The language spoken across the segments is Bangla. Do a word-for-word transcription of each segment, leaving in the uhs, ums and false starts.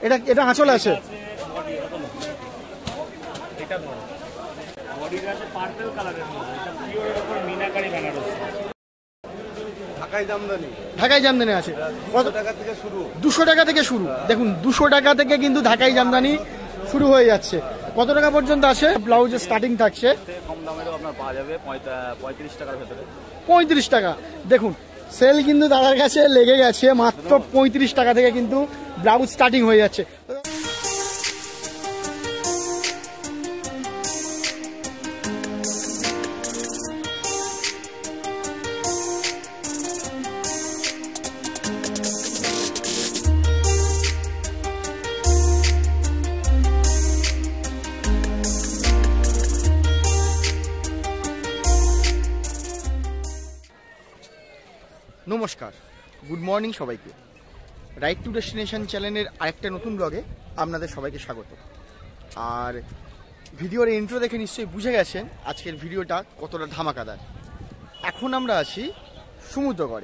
এটা এটা আঁচল আছে, ঢাকাই জামদানি আছে কত টাকা থেকে শুরু? দুশো টাকা থেকে শুরু। দেখুন দুশো টাকা থেকে কিন্তু ঢাকাই জামদানি শুরু হয়ে যাচ্ছে। কত টাকা পর্যন্ত আছে ব্লাউজের স্টার্টিং থাকছে? কম দামেরও আপনার পাওয়া যাবে পঁয়ত্রিশ টাকার ভেতরে। পঁয়ত্রিশ টাকা। দেখুন সেল কিন্তু দাদার কাছে লেগে গেছে, মাত্র পঁয়ত্রিশ টাকা থেকে কিন্তু ব্লাউজ স্টার্টিং হয়ে যাচ্ছে। নমস্কার, গুড মর্নিং সবাইকে। রাইট টু ডেস্টিনেশন চ্যানেলের আরেকটা নতুন ব্লগে আপনাদের সবাইকে স্বাগত। আর ভিডিওর ইন্ট্রো দেখে নিশ্চয়ই বুঝে গেছেন আজকের ভিডিওটা কতটা ধামাকাদার। এখন আমরা আছি সমুদ্রগড়ে।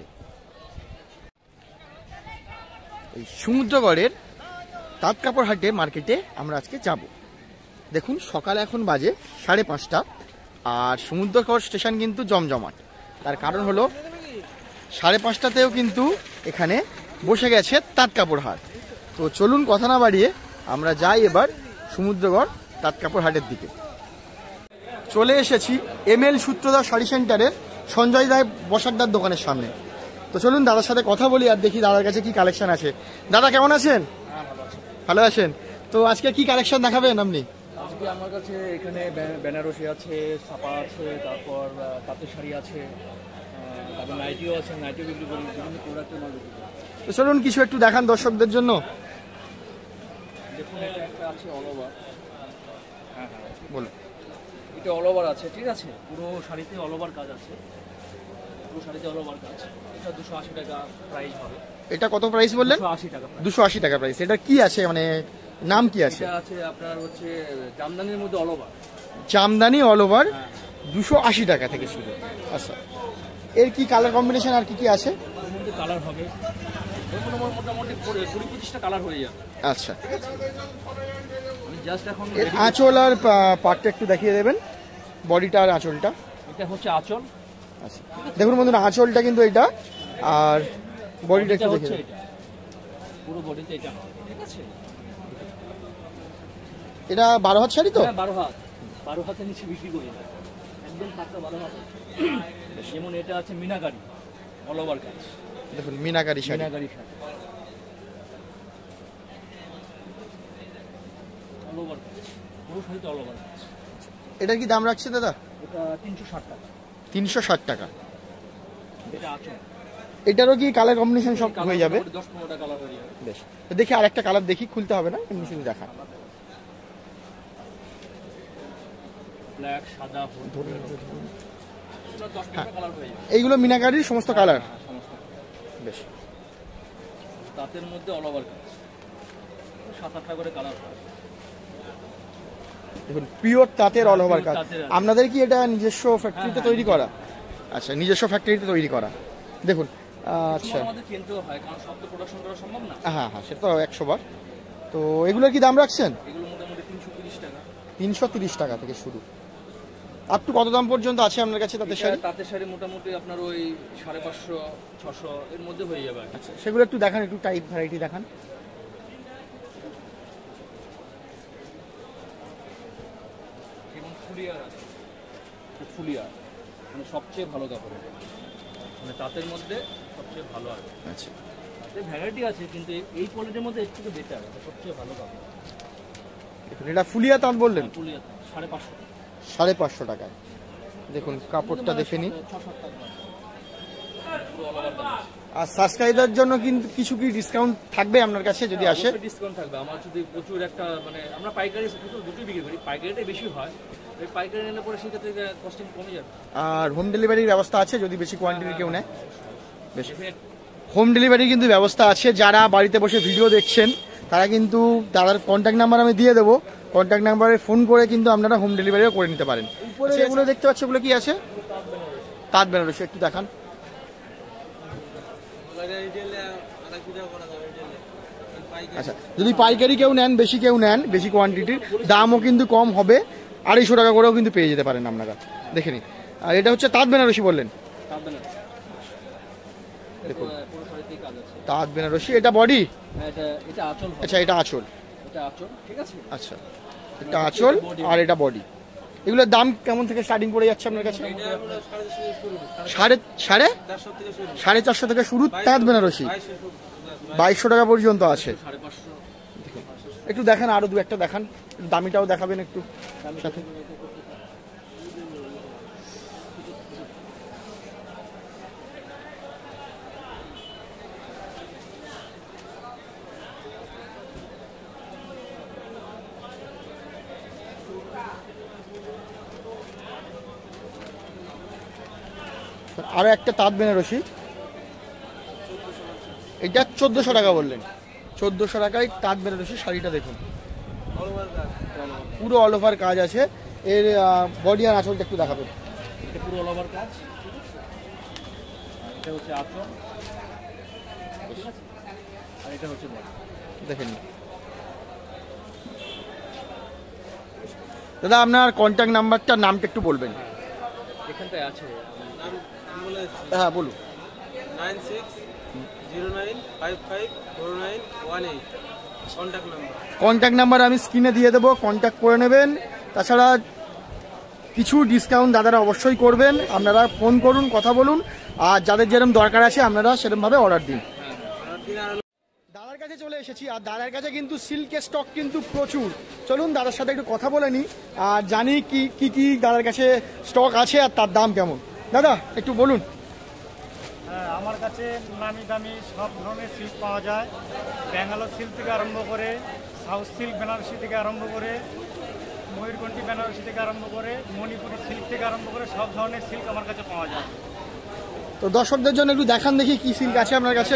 এই সমুদ্রগড়ের তাঁত কাপড় হাটে মার্কেটে আমরা আজকে যাব। দেখুন সকাল এখন বাজে সাড়ে পাঁচটা, আর সমুদ্রগড় স্টেশন কিন্তু জমজমাট। তার কারণ হলো সাড়ে পাঁচটাতেও কিন্তু এখানে বসে গেছে তাঁত কাপড় হাট। তো চলুন কথা না বাড়িয়ে আমরা যাই এবার সমুদ্রগড় তাঁত কাপড় হাটের দিকে। চলে এসেছি এম এল সূত্রধর শাড়ি সেন্টারের সঞ্জয় রায় বসাকদার দোকানের সামনে। তো চলুন দাদার সাথে কথা বলি আর দেখি দাদার কাছে কি কালেকশন আছে। দাদা কেমন আছেন? ভালো আছেন। তো আজকে কি কালেকশন দেখাবেন আপনি? আজকে আমার কাছে এখানে বেনারসি আছে, ছাপা আছে, তারপর তাঁতের শাড়ি আছে, তারপর নাইটিও আছে, নাইটিও বিক্রি করি, বিভিন্ন প্রোডাক্টের মাল বিক্রি করি। তো চলুন কিছু একটু দেখান দর্শকদের জন্য। দেখুন এটা একটা আছে অল ওভার। হ্যাঁ হ্যাঁ বলুন। এটা অল ওভার আছে, ঠিক আছে, পুরো শাড়িতে অল ওভার কাজ আছে, পুরো শাড়িতে অল ওভার কাজ। এটা দুশো আশি টাকা প্রাইস হবে। এটা কত প্রাইস বললেন? দুশো আশি টাকা। দুশো আশি টাকা প্রাইস। এটা কি আছে, মানে নাম কি আছে? এটা আছে আপনার হচ্ছে জামদানির মধ্যে all over. Jamdani all over দুশো আশি টাকা থেকে শুরু। আচ্ছা, এর কি কালার কম্বিনেশন আর কি কি আছে? এর মধ্যে কালার হবে মোটামুটি কুড়ি পঁচিশটা কালার হয়ে যাবে। আচ্ছা, আমি জাস্ট এখন আঁচল আর পাটটা একটু দেখিয়ে দেবেন, বডিটা আর আঁচলটা। এটা হচ্ছে আঁচল। আচ্ছা দেখুন বন্ধুরা, আঁচলটা কিন্তু এটা, আর বডিটা একটু দেখে দেবেন। পুরো বডিতে এটা, ঠিক আছে। এটা বারো হাত শাড়ি তো? হ্যাঁ বারো হাত, বারো হাতের নিচে বিক্রি করি না, একদম পাক্কা বারো হাত। যেমন এটা আছে মিনাকারি অল ওভার কাজ। দেখুন মিনাকারি শাড়ি, মিনাকারি শাড়ি অল ওভার কাজ, পুরো শাড়িতে অল ওভার কাজ। এটার কি দাম রাখছে দাদা? এটা তিনশো ষাট টাকা। তিনশো ষাট টাকা। এটা আঁচল। এটারও কি কালার কম্বিনেশন সব হয়ে যাবে? দশ পনেরোটা কালার হয়ে যাবে। বেশ, দেখি আর একটা কালার দেখি, খুলতে হবে না, এমনি শুধু দেখা। ব্ল্যাক, সাদা, এইগুলো মিনাকারির সমস্ত কালার। বেশ, তাঁতের মধ্যে অল ওভার কাজ, সাত আটটা করে কালার হয়। দেখুন পিওর তাঁতের অল ওভার কাজ। আপনাদের কি এটা নিজস্ব ফ্যাক্টরিতে তৈরি করা? আচ্ছা, নিজস্ব ফ্যাক্টরিতে তৈরি করা। দেখুন আচ্ছা, হ্যাঁ হ্যাঁ সেটা তো একশো বার। তো এগুলোর কি দাম রাখছেন? তিনশো তিরিশ টাকা থেকে শুরু। আপ টু কত দাম পর্যন্ত আছে আপনার কাছে তাঁতের শাড়ি? তাঁতের শাড়ি মোটামুটি আপনার ওই সাড়ে পাঁচশো ছশো এর মধ্যে হয়ে যাবে। আচ্ছা সেগুলো একটু দেখান, একটু টাইপ ভ্যারাইটি দেখান। যেমন ফুলিয়ার আছে, ফুলিয়ার মানে সবচেয়ে ভালো কাপড়, মানে তাঁতের মধ্যে সবচেয়ে ভালো আছে। আচ্ছা তাতে ভ্যারাইটি আছে, কিন্তু এই কোয়ালিটির মধ্যে একটু বেটার, সবচেয়ে ভালো কাপড়। দেখুন এটা ফুলিয়া তাঁত বললেন? ফুলিয়া সাড়ে পাঁচশো সাড়ে পাঁচশো টাকায়। দেখুন কাপড়টা দেখে নিন। আর সাবস্ক্রাইবার জন্য কিন্তু কিছু কি ডিসকাউন্ট থাকবে আপনার কাছে যদি আসে? ডিসকাউন্ট থাকবে। আমার যদি প্রচুর একটা মানে আমরা পাইকারি প্রচুর দুটোই বিক্রি করি, পাইকারিটাই বেশি হয়, ওই পাইকারি নিলে পরে সেক্ষেত্রে কস্টিং কমে যাবে। আর হোম ডেলিভারির ব্যবস্থা আছে যদি বেশি কোয়ান্টিটি কেউ নেয়? বেশি হোম ডেলিভারি কিন্তু ব্যবস্থা আছে। যারা বাড়িতে বসে ভিডিও দেখছেন তারা কিন্তু দাদার কন্ট্যাক্ট নাম্বার আমি দিয়ে দেবো, কন্ট্যাক্ট নাম্বারে ফোন করে কিন্তু আপনারা হোম ডেলিভারিও করে নিতে পারেন। এগুলো দেখতে পাচ্ছি, ওগুলো কি আছে? তাঁত বেনারসি একটু দেখান। আচ্ছা, যদি পাইকারি কেউ নেন, বেশি কেউ নেন, বেশি কোয়ান্টিটির, দামও কিন্তু কম হবে, আড়াইশো টাকা করেও কিন্তু পেয়ে যেতে পারেন আপনারা। দেখে নিন। আর এটা হচ্ছে তাঁত বেনারসি বললেন, দেখুন তাঁত বেনারসি। এটা বডি, আচ্ছা এটা আঁচল, আচ্ছা এটা আঁচল আর এটা বডি। এগুলোর দাম কেমন থেকে স্টার্টিং পড়ে যাচ্ছে আপনার কাছে? সাড়ে সাড়ে সাড়ে চারশো থেকে শুরু তাঁত বেনারসি, বাইশশো টাকা পর্যন্ত আছে। একটু দেখান, আরো দু একটা দেখান, দামিটাও দেখাবেন একটু সাথে। আরো একটা তাঁত বেনারসি, এটা চোদ্দশো টাকা বললেন, চোদ্দশো টাকায় তাঁত বেনারসি শাড়িটা দেখুন, পুরো অল ওভার কাজ আছে। এর বডি আর আঁচলটা একটু দেখাবেন। এটা পুরো অল ওভার কাজ, এটা হচ্ছে আঁচল আর এটা হচ্ছে বডি, দেখেন। দাদা আপনার কন্ট্যাক্ট নাম্বারটা, নামটা একটু বলবেন। এখানটায় আছে, হ্যাঁ বলুন। Nine six zero nine five five four nine one eight contact number. Contact number আমি স্ক্রিনে দিয়ে দেবো, কন্ট্যাক্ট করে নেবেন। তাছাড়া কিছু ডিসকাউন্ট দাদারা অবশ্যই করবেন, আপনারা ফোন করুন, কথা বলুন, আর যাদের যেরকম দরকার আছে আপনারা সেরকমভাবে অর্ডার দিন। দাদার কাছে চলে এসেছি, আর দাদার কাছে কিন্তু সিল্কের স্টক কিন্তু প্রচুর। চলুন দাদার সাথে একটু কথা বলে নিই, আর জানি কি কি কি দাদার কাছে স্টক আছে আর তার দাম কেমন। দাদা একটু বলুন। হ্যাঁ, আমার কাছে নামি দামি সব ধরনের সিল্ক পাওয়া যায়, ব্যাঙ্গালোর সিল্ক থেকে আরম্ভ করে, সাউথ সিল্ক বেনারসি থেকে আরম্ভ করে, ময়ূরকণ্ঠী বেনারসি থেকে আরম্ভ করে, মণিপুরি সিল্ক থেকে আরম্ভ করে সব ধরনের সিল্ক আমার কাছে পাওয়া যায়। তো দর্শকদের জন্য একটু দেখান দেখি কি সিল্ক আছে আপনার কাছে।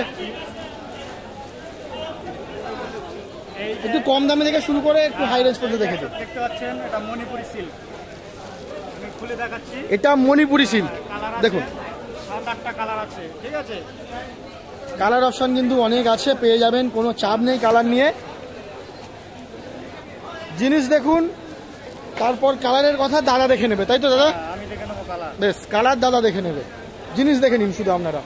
একটু কম দামে থেকে শুরু করে একটু হাই রেঞ্জ পর্যন্ত দেখে দিন। দেখতে পাচ্ছেন এটা মণিপুরি সিল্ক, আমি খুলে দেখাচ্ছি। এটা মণিপুরি সিল্ক, দেখুন সাত আটটা কালার আছে, ঠিক আছে। কালার অপশন কিন্তু অনেক আছে, পেয়ে যাবেন, কোনো চাপ নেই কালার নিয়ে। জিনিস দেখুন, তারপর কালারের কথা দাদা দেখে নেবে, তাই তো দাদা? আমি দেখে নেবো কালার, বেশ, কালার দাদা দেখে নেবে, জিনিস দেখে নিন শুধু আপনারা।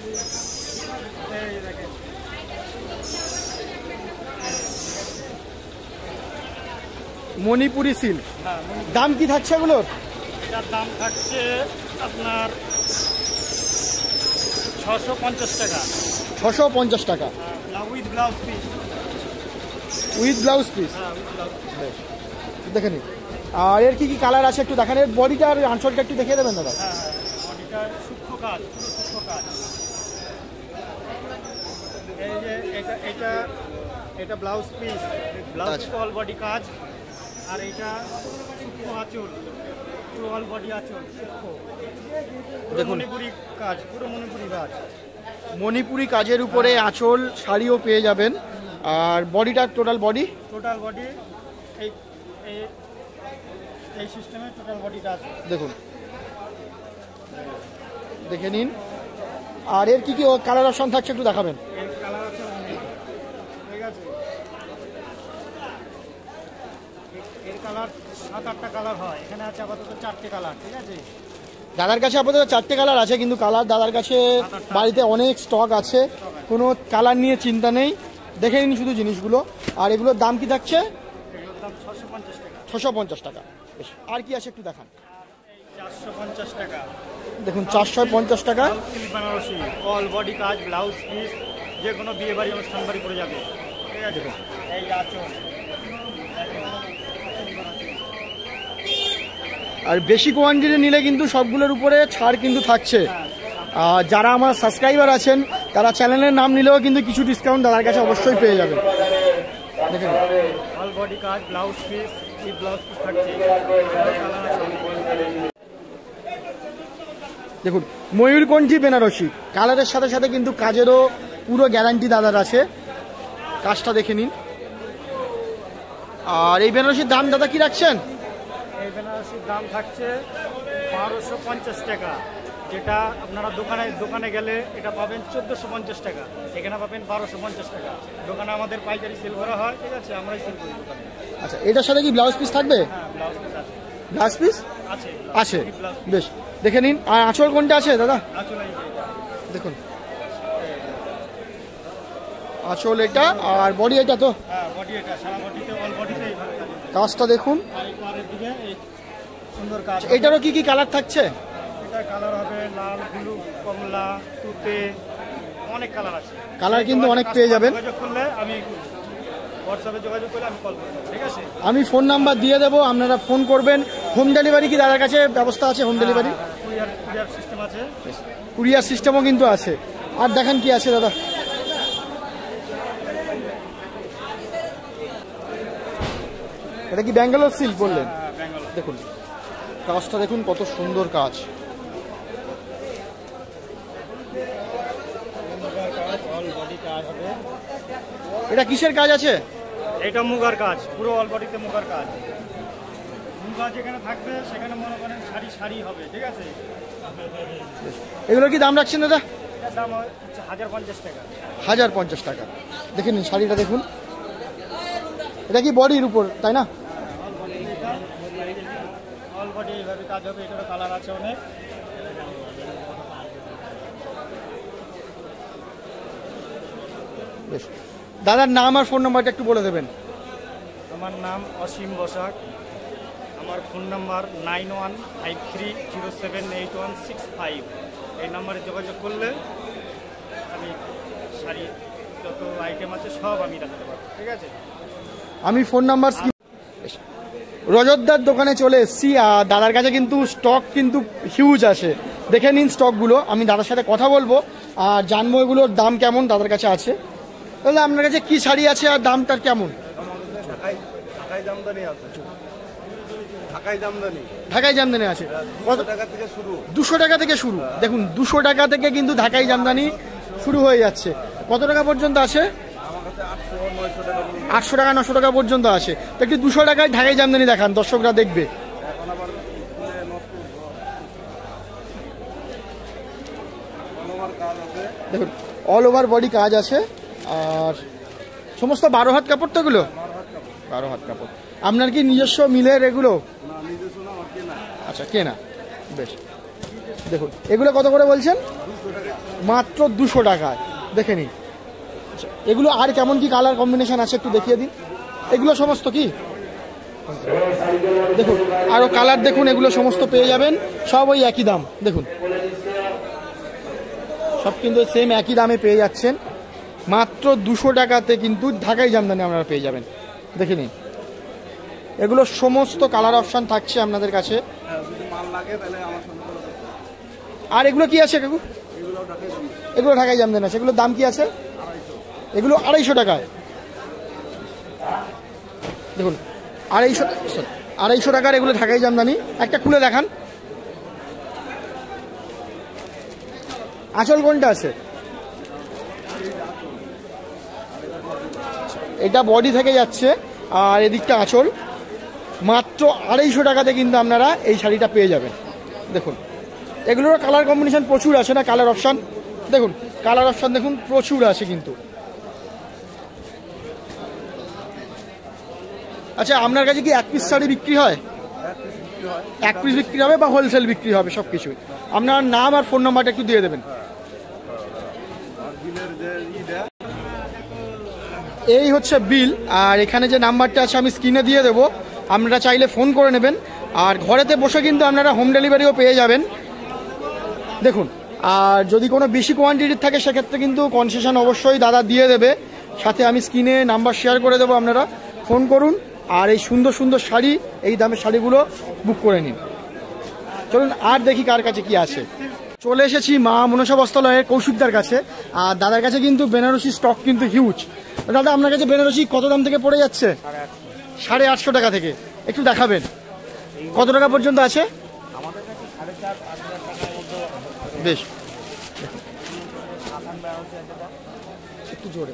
মণিপুরি সিল্ক, দাম কি থাকছে এগুলোর? এটার দাম থাকছে আপনার ছশো পঞ্চাশ টাকা। ছশো পঞ্চাশ টাকা with blouse piece, with blouse piece, দেখে নিন। আর এর কি কি কালার আছে একটু দেখান। এর বডিটা আর আঁচলটা একটু দেখিয়ে দেবেন দাদা। হ্যাঁ হ্যাঁ, বডিটা সূক্ষ্ম কাজ, পুরো সূক্ষ্ম কাজ। এই যে এটা এটা এটা blouse piece, blouse all body কাজ, আর এটা সূক্ষ্ম আঁচল, পুরো অল বডি আঁচল সূক্ষ্ম, দেখুন মণিপুরি কাজ, পুরো মণিপুরি কাজ। মণিপুরি কাজের উপরে আঁচল শাড়িও পেয়ে যাবেন। আর বডিটা, টোটাল বডি, টোটাল বডি এই এই সিস্টেমে টোটাল বডি কাজ দেখুন, দেখে নিন। আর এর কি কি কালার অপশন থাকছে একটু দেখাবেন। এর কালার আছে অনেক, ঠিক আছে। এর কালার সাত আটটা কালার হয়, এখানে আছে আপাতত চারটে কালার, ঠিক আছে। দাদার কাছে আপাতত চারটে কালার আছে, কিন্তু কালার দাদার কাছে বাড়িতে অনেক স্টক আছে, কোনো কালার নিয়ে চিন্তা নেই, দেখে নিন শুধু জিনিসগুলো। আর এগুলোর দাম কি থাকছে? এগুলোর দাম ছশো পঞ্চাশ টাকা। ছশো পঞ্চাশ টাকা। বেশ, আর কি আছে একটু দেখান। চারশো পঞ্চাশ টাকা, দেখুন চারশো পঞ্চাশ টাকা। সিল্ক বেনারসি, অল বডি কাজ, ব্লাউজ পিস, যে কোনো বিয়ে বাড়ি অনুষ্ঠান বাড়ি পড়ে যাবে, ঠিক আছে। এই আঁচল, আর বেশি কোয়ান্টিটি নিলে কিন্তু সবগুলোর উপরে ছাড় কিন্তু থাকছে। আর যারা আমার সাবস্ক্রাইবার আছেন তারা চ্যানেলের নাম নিলেও কিন্তু কিছু ডিসকাউন্ট দাদার কাছে অবশ্যই পেয়ে যাবেন। দেখেন অল বডি কাজ, ব্লাউজ পিস, এই ব্লাউজ পিস থাকছে। দেখুন ময়ূরকণ্ঠী বেনারসি, কালারের সাথে সাথে কিন্তু কাজেরও পুরো গ্যারান্টি দাদার আছে, কাজটা দেখে নিন। আর এই বেনারসির দাম দাদা কি রাখছেন? এই বেনারসির দাম থাকছে বারোশো পঞ্চাশ টাকা। যেটা আপনারা দোকানে দোকানে গেলে এটা পাবেন চোদ্দোশো পঞ্চাশ টাকা, এখানে পাবেন বারোশো পঞ্চাশ টাকা। দোকানে আমাদের পাইকারি সেল করা হয়, ঠিক আছে, আমরাই সেল করি দোকানে। আচ্ছা, এটার সাথে কি ব্লাউজ পিস থাকবে? হ্যাঁ, ব্লাউজ পিস আছে। ব্লাউজ পিস আছে আছে, বেশ। দেখে নিন। আর আঁচল কোনটা আছে দাদা? আঁচল এই যে এটা। দেখুন আঁচল এটা, আর বডি এটা তো? হ্যাঁ, বডি এটা, সারা বডিতে অল বডিতে এইভাবে কাজ। কাজটা দেখুন। আর এই পাড়ের দিকে এই সুন্দর কাজ। এটারও কি কি কালার থাকছে? এটা কালার হবে লাল, ব্লু, কমলা, তুতে, অনেক কালার আছে। কালার কিন্তু অনেক পেয়ে যাবেন। যোগাযোগ করলে আমি হোয়াটসঅ্যাপে যোগাযোগ করলে আমি কল করব, ঠিক আছে? আমি ফোন নাম্বার দিয়ে দেবো, আপনারা ফোন করবেন। হোম ডেলিভারি কি দাদার কাছে ব্যবস্থা আছে? Home delivery courier courier system আছে। কুরিয়ার সিস্টেমও কিন্তু আছে। আর দেখেন কি আছে দাদা। এটা কি ব্যাঙ্গালোর সিল্ক বললেন? হ্যাঁ, ব্যাঙ্গালোর। দেখুন কাজটা দেখুন, কত সুন্দর কাজ। অল বডি কাজ হবে। এটা কিসের কাজ আছে? এটা মুগার কাজ, পুরো অল বডিতে মুগার কাজ। মুগা যেখানে থাকবে সেখানে মনে করেন শাড়ি শাড়ি হবে, ঠিক আছে? এগুলোর কি দাম রাখছেন দাদা? এটার দাম হচ্ছে হাজার পঞ্চাশ টাকা। হাজার পঞ্চাশ টাকা। দেখে নিন শাড়িটা দেখুন। এটা কি বডির উপর, তাই না? অল বডি এইভাবে কাজ হবে। এটারও কালার আছে অনেক। বেশ, দাদার নাম আর ফোন নাম্বারটা একটু বলে দেবেন। আমার নাম অসীম বসাক, আমার phone number nine one five three zero seven eight one six five. এই নাম্বারে যোগাযোগ করলে আমি শাড়ি যত আইটেম আছে সব আমি রাখতে পারবো, ঠিক আছে? আমি ফোন নাম্বার রজতদার দোকানে চলে এসেছি। আর দাদার কাছে কিন্তু স্টক কিন্তু হিউজ আছে। দেখে নিন স্টকগুলো। আমি দাদার সাথে কথা বলবো আর জানবো এগুলোর দাম কেমন দাদার কাছে আছে। তাহলে আপনার কাছে কি শাড়ি আছে আর দামটার কেমন? ঢাকাই জামদানি আছে। ঢাকাই জামদানি ঢাকাই জামদানি আছে কত টাকা থেকে শুরু? দুশো টাকা থেকে শুরু। দেখুন দুশো টাকা থেকে কিন্তু ঢাকাই জামদানি শুরু হয়ে যাচ্ছে। কত টাকা পর্যন্ত আছে? আমার কাছে আটশো নয়শো টাকা আটশো টাকা নশো টাকা পর্যন্ত আছে। তো একটু দুশো টাকায় ঢাকাই জামদানি দেখান, দর্শকরা দেখবে। এখন আবার নষ্ট কাজ আছে। দেখুন অল ওভার বডি কাজ আছে। আর সমস্ত বারো হাত কাপড় তো এগুলো? বারো হাত কাপড়। আপনার কি নিজস্ব মিলের এগুলো? আচ্ছা, কেনা। বেশ, দেখুন এগুলো কত করে বলছেন? মাত্র দুশো টাকায়। দেখে নিন। আচ্ছা, এগুলো আর কেমন কি কালার কম্বিনেশন আছে একটু দেখিয়ে দিন। এগুলো সমস্ত কি দেখুন, আরও কালার দেখুন, এগুলো সমস্ত পেয়ে যাবেন। সব ওই একই দাম। দেখুন সব কিন্তু সেম একই দামে পেয়ে যাচ্ছেন। মাত্র দুশো টাকাতে কিন্তু ঢাকাই জামদানি আপনারা পেয়ে যাবেন। দেখে নিন এগুলো সমস্ত কালার অপশান থাকছে আপনাদের কাছে। আর এগুলো কি আছে কাকু? এগুলো ঢাকাই জামদানি আছে। এগুলোর দাম কি আছে? এগুলো আড়াইশো টাকায়। দেখুন আড়াইশো আড়াইশো টাকার এগুলো ঢাকাই জামদানি। একটা খুলে দেখান। আঁচল কোনটা আছে? এটা বডি থেকে যাচ্ছে আর এদিকটা আঁচল। মাত্র আড়াইশো টাকাতে কিন্তু আপনারা এই শাড়িটা পেয়ে যাবেন। দেখুন এগুলোর কালার কম্বিনেশন প্রচুর আছে না, কালার অপশান দেখুন, কালার অপশান দেখুন প্রচুর আছে কিন্তু। আচ্ছা, আপনার কাছে কি এক পিস শাড়ি বিক্রি হয়? এক পিস বিক্রি হবে বা হোলসেল বিক্রি হবে? সব কিছুই। আপনার নাম আর ফোন নাম্বারটা একটু দিয়ে দেবেন। এই হচ্ছে বিল। আর এখানে যে নাম্বারটা আছে আমি স্ক্রিনে দিয়ে দেবো, আপনারা চাইলে ফোন করে নেবেন। আর ঘরেতে বসে কিন্তু আপনারা হোম ডেলিভারিও পেয়ে যাবেন। দেখুন, আর যদি কোনো বেশি কোয়ান্টিটির থাকে সেক্ষেত্রে কিন্তু কনসেশন অবশ্যই দাদা দিয়ে দেবে। সাথে আমি স্ক্রিনে নাম্বার শেয়ার করে দেবো, আপনারা ফোন করুন আর এই সুন্দর সুন্দর শাড়ি, এই দামের শাড়িগুলো বুক করে নিন। চলুন আর দেখি কার কাছে কি আছে। চলে এসেছি মা মনসা বস্ত্রালয়ের কৌশিকদার কাছে। আর দাদার কাছে কিন্তু বেনারসি স্টক কিন্তু হিউজ। দাদা আপনার কাছে বেনারসি কত দাম থেকে পড়ে যাচ্ছে? সাড়ে আটশো টাকা থেকে। একটু দেখাবেন কত টাকা পর্যন্ত আছে? বেশ, একটু জোরে।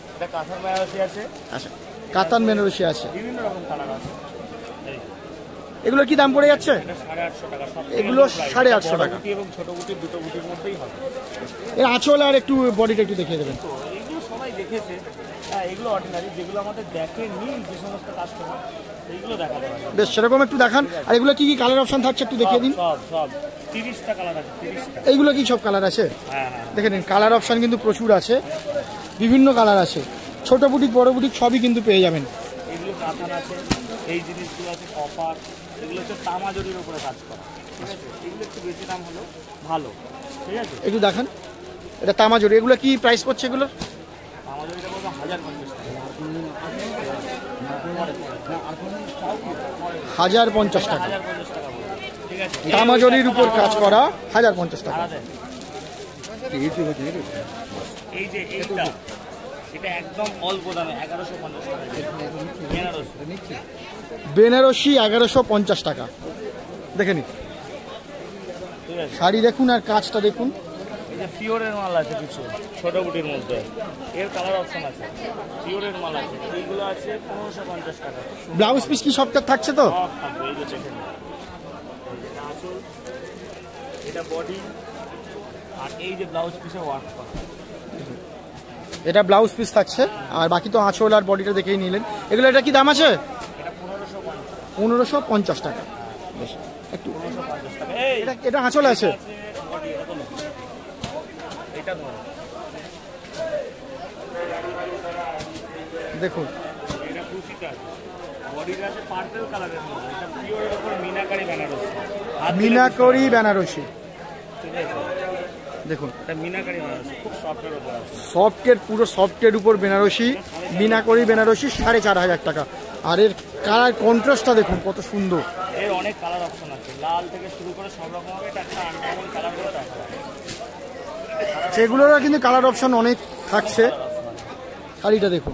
কাঁথার বেনারসি আছে। আচ্ছা, কাতান বেনারসি আছে। বিভিন্ন রকম কালার আছে। এগুলো কি দাম পড়ে যাচ্ছে? সাড়ে আটশো টাকা। এগুলো সাড়ে আটশো টাকা এবং ছোট বুটির দুটো বুটির মধ্যেই হবে। এর আঁচল আর একটু বডিটা একটু দেখিয়ে দেবেন। তো এগুলো সবাই দেখেছে, হ্যাঁ এগুলো অর্ডিনারি, যেগুলো আমাদের দেখেনি যে সমস্ত কাস্টমার, এইগুলো দেখাতে হবে। বেশ, সেরকম একটু দেখান। আর এগুলো কি কি কালার অপশন থাকছে একটু দেখিয়ে দিন। সব সব তিরিশটা কালার আছে, তিরিশটা। এইগুলো কি সব কালার আছে? হ্যাঁ হ্যাঁ, দেখে নিন, কালার অপশন কিন্তু প্রচুর আছে, বিভিন্ন কালার আছে, ছোট বুটিক বড় বুটিক সবই কিন্তু পেয়ে যাবেন। এগুলো কাঁথান আছে, এই জিনিসগুলো আছে কপার, এগুলো হচ্ছে তামা জরির উপরে কাজ করা, ঠিক আছে? এগুলো একটু বেশি দাম হলো ভালো, ঠিক আছে? একটু দেখান, এটা তামা জরি। এগুলো কি প্রাইস পড়ছে এগুলো? তামা জরিটা বলতে হাজার পঞ্চাশ টাকা। হাজার পঞ্চাশ টাকা। হাজার পঞ্চাশ টাকা বলে, ঠিক আছে? তামা জরির উপর কাজ করা হাজার পঞ্চাশ টাকা। এই যে এইটা, এটা একদম অল্প দামে এগারোশো পঞ্চাশ টাকা। বেনারসি বেনারসি এগারোশো পঞ্চাশ টাকা। দেখে নিন, ঠিক আছে? শাড়ি দেখুন আর কাজটা দেখুন। এই যে পিওরের মাল আছে কিছু ছোট বুটির মধ্যে, এর কালার অপশন আছে, পিওরের মাল আছে, এইগুলো আছে পনেরোশো পঞ্চাশ টাকা। ব্লাউজ পিস কি সবটা থাকছে তো? সব থাকবে, এই যে দেখেন, এটা আঁচল, এটা বডি, আর এই যে ব্লাউজ পিসে ওয়ার্ক করা। এটা ব্লাউজ পিস থাকছে, আর বাকি তো আঁচল আর বডিটা দেখেই নিলেন। এগুলো এটা কি দাম আছে? এটা পনেরোশো পঞ্চাশ পনেরোশো পঞ্চাশ টাকা। বেশ, একটু পনেরোশো পঞ্চাশ টাকা। এই এটা এটা আঁচল আছে। বডি এরকম, এটা ধরো, দেখুন এটা কুচিটা, বডিটা আছে পার্পল কালারের মধ্যে, এটা পিওরের উপর মিনাকারি বেনারসি, হাত দিলে মিনাকরি বেনারসি। ঠিক আছে? দেখুন, এটা মিনাকারি বেনারসি, খুব সফটের উপর আছে। সফটের, পুরো সফটের উপর বেনারসি, মিনাকরি বেনারসি, সাড়ে চার হাজার টাকা। আর এর কালার কন্ট্রাস্টটা দেখুন কত সুন্দর। এর অনেক কালার অপশন আছে, লাল থেকে শুরু করে সব রকম হবে, এটা একটা আনকমন কালার করে দেখা যায়। সেগুলোরও কিন্তু কালার অপশন অনেক থাকছে। শাড়িটা দেখুন,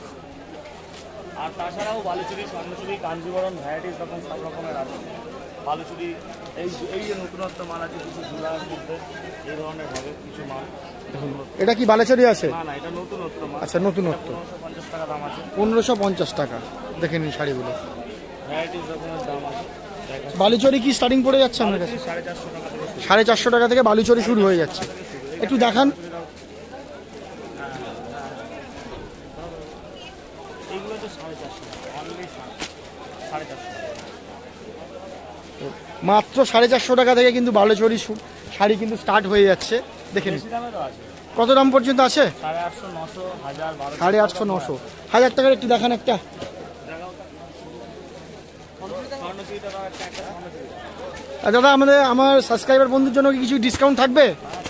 আর তাছাড়াও বালুচুরি, স্বর্ণচুরি, কাঞ্জিবরম, ভ্যারাইটিস রকম সব রকমের আছে। বালুচুরি, এই এই যে নতুনত্ব মাল আছে কিছু ঝুলার মধ্যে, এই ধরনের হবে কিছু মাল। এটা কি বালেচরি আছে? না না, এটা নতুনত্ব মাল। আচ্ছা, নতুনত্ব। পনেরোশো পঞ্চাশ টাকা দাম আছে। পনেরোশো পঞ্চাশ টাকা। দেখে নিন শাড়িগুলো, ভ্যারাইটিস রকমের দাম আছে। বালুচরি কি স্টার্টিং পড়ে যাচ্ছে আপনার কাছে? সাড়ে চারশো টাকা থেকে শুরু। সাড়ে চারশো টাকা থেকে বালুচরি শুরু হয়ে যাচ্ছে। একটু দেখান। এইগুলো তো সাড়ে চারশো টাকা, অনলি সাড়ে চারশো টাকা। মাত্র সাড়ে চারশো টাকা থেকে কিন্তু বালুচরি শাড়ি কিন্তু স্টার্ট হয়ে যাচ্ছে। দেখে নিন বেশি দামেরও আছে, কত দাম পর্যন্ত আছে? সাড়ে আটশো, নশো, হাজার, বারোশো। সাড়ে আটশো, নশো, হাজার টাকার একটু দেখান একটা। স্বর্ণচুরিটা দাও একটা, একটা স্বর্ণচুরি দাও। আর দাদা, আমাদের আমার সাবস্ক্রাইবার বন্ধুর জন্য কি কিছু ডিসকাউন্ট থাকবে?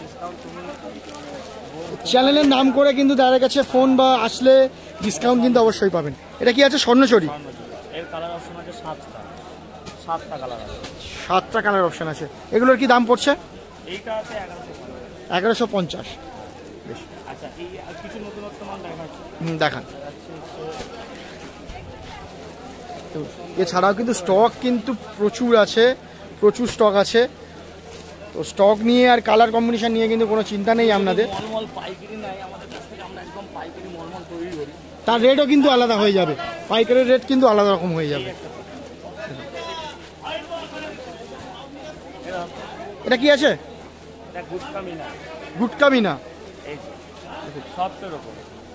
চ্যানেলের নাম করে কিন্তু তাদের কাছে ফোন বা আসলে ডিসকাউন্ট কিন্তু অবশ্যই পাবেন। এটা কি আছে? স্বর্ণচুরি। এর কালার অপশন আছে সাতটা, সাতটা কালার আছে, সাতটা কালার অপশন আছে। এগুলোর কি দাম পড়ছে? এইটা আছে এগারোশো পঞ্চাশ। এগারোশো পঞ্চাশ। বেশ, আচ্ছা, এই আর কিছু নতুনত্ব মাল দেখাচ্ছি। হুম, দেখান। তো এছাড়াও কিন্তু স্টক কিন্তু প্রচুর আছে, প্রচুর স্টক আছে। তো স্টক নিয়ে আর কালার কম্বিনেশন নিয়ে কিন্তু কোনো চিন্তা নেই আপনাদের। মলমল পাইকারি নাই আমাদের কাছ থেকে, আমরা একদম পাইকারি মলমল তৈরি করি। তার রেটও কিন্তু আলাদা হয়ে যাবে, পাইকারের রেট কিন্তু আলাদা রকম হয়ে যাবে। এটা কি আছে? এটা গুটকা মিনা, গুটকা বিনা। এই যে সফটের ওপর,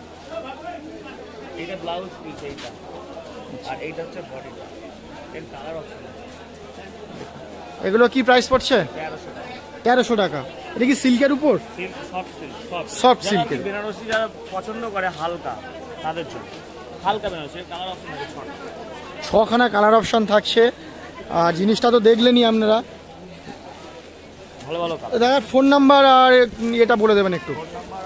এইটা ব্লাউজ পিস, এইটা, আর এইটা হচ্ছে বডিটা। এর কালার অপশন আছে, এগুলো কি প্রাইস পড়ছে? তেরোশো টাকা। তেরোশো টাকা। এটা কি সিল্কের উপর? Silk, soft silk, soft Soft silk. silk-এর। বেনারসি যারা পছন্দ করে হালকা, তাদের জন্য হালকা বেনারসি। এর কালার অপশন আছে ছটা, ছখানা কালার অপশন থাকছে। আর জিনিসটা তো দেখলেনই আপনারা। ভালো ভালো কালার। দাদা, ফোন নাম্বার আর এটা বলে দেবেন একটু।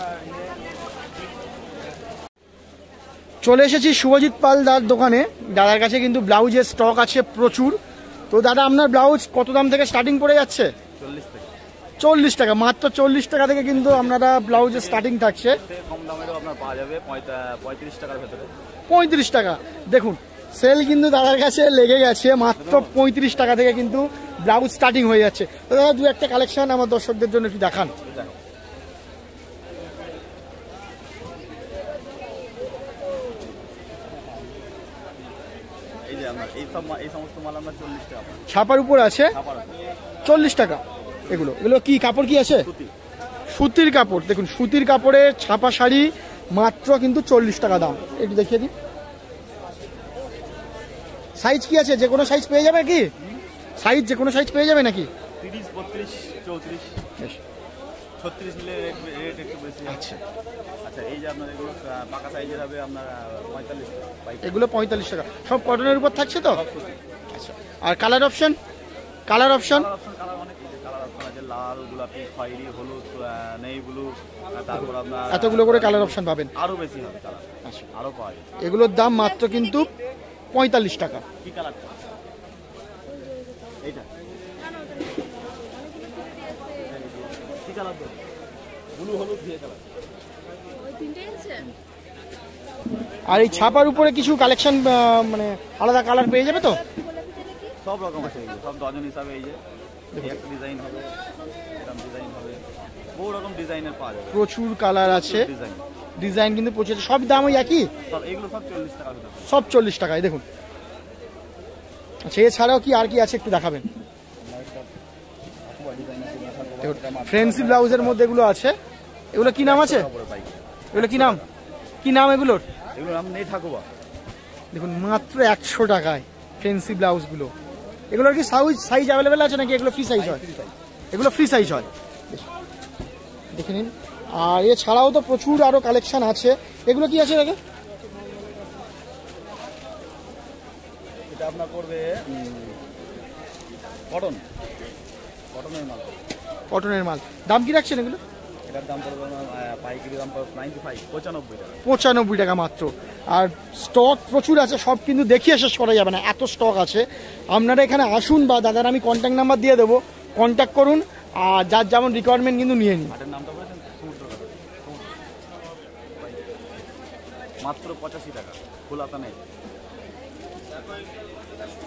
চলে এসেছি শুভজিৎ পাল দার দোকানে। দাদার কাছে কিন্তু ব্লাউজের স্টক আছে প্রচুর। তো দাদা, আপনার ব্লাউজ কত দাম থেকে স্টার্টিং পড়ে যাচ্ছে? চল্লিশ টাকা। চল্লিশ টাকা, মাত্র চল্লিশ টাকা থেকে কিন্তু আপনারা ব্লাউজের স্টার্টিং থাকছে। কম দামেরও আপনার পাওয়া যাবে পঁয়ত্রিশ টাকার ভেতরে। পঁয়ত্রিশ টাকা। দেখুন, সেল কিন্তু দাদার কাছে লেগে গেছে। মাত্র পঁয়ত্রিশ টাকা থেকে কিন্তু ব্লাউজ স্টার্টিং হয়ে যাচ্ছে। তো দাদা, দু একটা কালেকশন আমার দর্শকদের জন্য একটু দেখান। এই যে আপনার এই সব মা- এই সমস্ত মাল আপনার চল্লিশ টাকা পাবেন। ছাপার উপর আছে ছাপার আছে। চল্লিশ টাকা। এগুলো এগুলো কি কাপড় কি আছে? সুতি। সুতির কাপড়। দেখুন সুতির কাপড়ের ছাপা শাড়ি মাত্র কিন্তু চল্লিশ টাকা দাম। একটু দেখিয়ে দিন। সাইজ কি আছে? যে কোনো সাইজ পেয়ে যাবে কি? সাইজ যে কোনো সাইজ পেয়ে যাবে নাকি? তিরিশ, বত্রিশ, চৌত্রিশ, বেশ। ছত্রিশ নিলে রেট রেট একটু বেশি। আচ্ছা আচ্ছা এই যে আপনার এগুলো আহ, পাকা সাইজের হবে আপনার আহ, পঁয়তাল্লিশ টাকা পাইকারি। এগুলো পঁয়তাল্লিশ টাকা। সব কটনের উপর থাকছে তো? সব সুতি। আচ্ছা আর colour option? Colour option colour option colour অনেক এই যে কালার অপশন আছে লাল, গোলাপি, খয়েরি, হলুদ, আহ, নেই ব্লু, তারপর আপনার এতগুলো করে কালার অপশন পাবেন। আরো বেশি হবে কালার। আচ্ছা আরো পাওয়া যাবে। এগুলোর দাম মাত্র কিন্তু পঁয়তাল্লিশ টাকা। কি কালারটা? এইটা কি কালার দেবো? ব্লু, হলুদ, ঘিয়ে কালার। আর এই ছাপার উপরে কিছু কালেকশন মানে আলাদা কালার পেয়ে যাবে তো? সব রকম আছে এই যে সব ডজন হিসাবে এই যে এই একটা ডিজাইন হবে, এরকম ডিজাইন হবে, বহু রকম ডিজাইনের পাওয়া যাবে। প্রচুর কালার আছে, ডিজাইন ডিজাইন কিন্তু প্রচুর। সব দাম ওই একই? সব এগুলো সব চল্লিশ টাকা করে। সব চল্লিশ টাকায়। দেখুন আচ্ছা এছাড়াও কি আর কি আছে একটু দেখাবেন? ফ্রেন্সি ব্লাউজের মধ্যে এগুলো আছে। এগুলো কি নাম আছে? এগুলো কি নাম? কি নাম এগুলোর? এগুলো নাম নেই ঠাকুবা। দেখুন মাত্র একশো টাকায় ফ্রেন্সি ব্লাউজগুলো। এগুলোর কি সাইজ সাইজ অ্যাভেলেবেল আছে নাকি এগুলো ফ্রি সাইজ হয়? এগুলো ফ্রি সাইজ হয়। দেখে নিন। আর এছাড়াও তো প্রচুর আরো কালেকশন আছে। এগুলো কি আছে আগে? এটা আপনার পড়বে কটন, কটনের মাল। কটনের মাল। দাম কি রাখছেন এগুলো? এটার দাম পড়বে আপনার পাইকারি দাম পড়বে নাইনটি ফাইভ, পঁচানব্বই টাকা। পঁচানব্বই টাকা মাত্র। আর স্টক প্রচুর আছে, সব কিন্তু দেখিয়ে শেষ করা যাবে না, এত স্টক আছে। আপনারা এখানে আসুন বা দাদার আমি কন্ট্যাক্ট নাম্বার দিয়ে দেবো, কন্ট্যাক্ট করুন। আর যার যেমন রিকোয়ারমেন্ট কিন্তু নিয়ে নিন। হাটের নামটা বলেছেন সমুদ্রগাড়, মাত্র পঁচাশি টাকা, ফুল হাতা নেই।